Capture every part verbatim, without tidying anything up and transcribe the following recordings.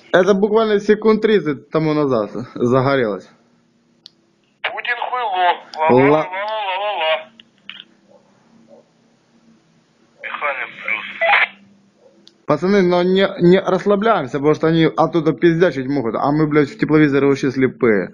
Это буквально секунд тридцать тому назад загорелось. Путин хуйло. Ла- Ла-ла-ла-ла-ла-ла. Механик плюс. Пацаны, но не, не расслабляемся, потому что они оттуда пиздячить могут, а мы, блядь, в тепловизоре вообще слепые.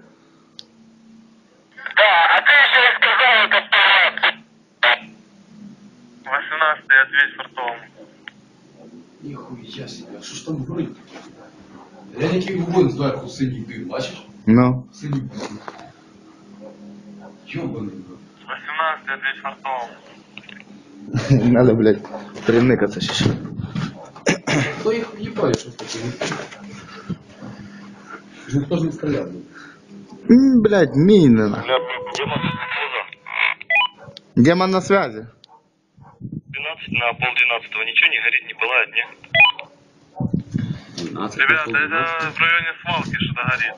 Да, а ты еще и сказал, это пират. восемнадцатый, ответь фартом. Ніхуя себе, а що ж там горить? Глянь, який вогонь зверху синій дим, бачиш? Ну. Синій дим. Йобаний, бро. восемнадцатый, ответь фартом. Надо, блядь, приныкаться сейчас. Хто їх в'їбає, що таке? Вже ніхто ж не стріляв. М, Блядь, мина. Бля, демон, Демон на связи. двенадцать на полдвенадцатого. Ничего не горит, не пылает, не? двенадцать, Ребята, это в районе свалки что-то горит.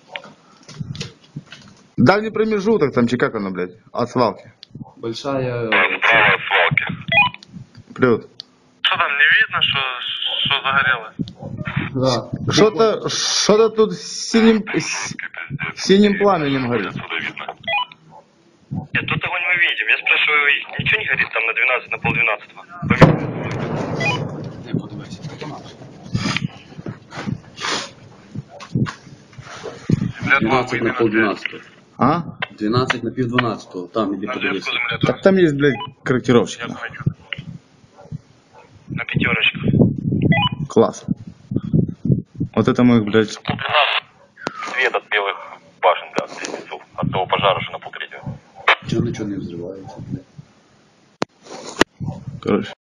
Дальний промежуток там, чи как оно, блядь, от свалки. Большая... Справа от свалки. Плюс. Что там, не видно, что, что загорелось? Да. Что-то, что-то тут синим, с- синим пламенем горит. Отсюда видно. Нет, тут огонь мы видим. Я спрашиваю, ничего не горит там на двенадцать, на полдвенадцатого? Не подивайся. двенадцать на полдвенадцатого. А? двенадцать на пів дванадцатого. Там иди На подивися. звездку земля Так там есть, блядь, корректировщик. Я знаю. На пятерочку. Класс. Вот это мы, блядь, Свет от белых башен, да, от близнецов. От того пожара, что на полтретьего. Чого нічого не взривається, блядь? короче.